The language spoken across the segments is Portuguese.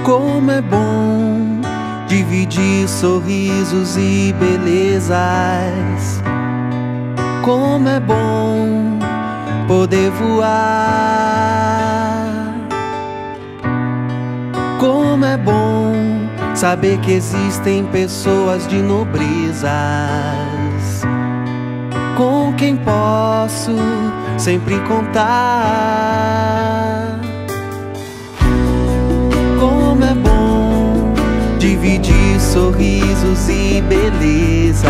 Como é bom dividir sorrisos e belezas. Como é bom poder voar. Como é bom saber que existem pessoas de nobrezas com quem posso sempre contar. Como é bom dividir sorrisos e belezas.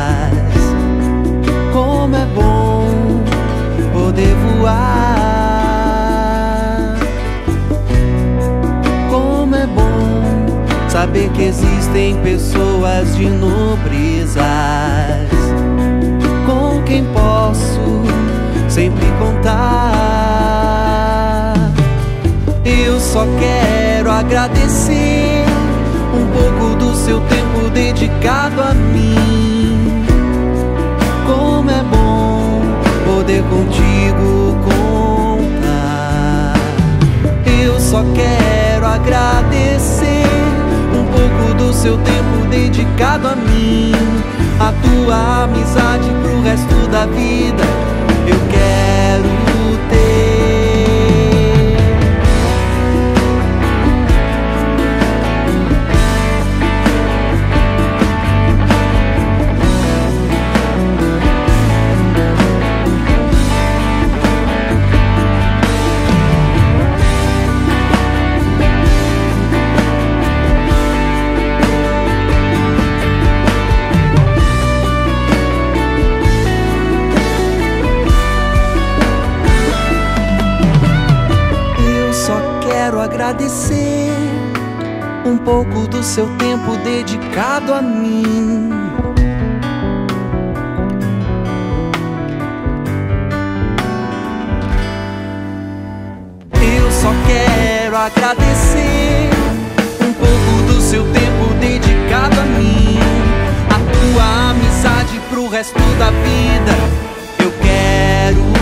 Como é bom poder voar. Como é bom saber que existem pessoas de nobrezas com quem posso sempre contar. Eu só quero agradecer um pouco do seu tempo dedicado a mim. Como é bom poder contigo contar. Eu só quero agradecer um pouco do seu tempo dedicado a mim. A tua amizade pro resto da vida eu quero ter. Quero agradecer um pouco do seu tempo dedicado a mim. Eu só quero agradecer um pouco do seu tempo dedicado a mim. A tua amizade pro resto da vida eu quero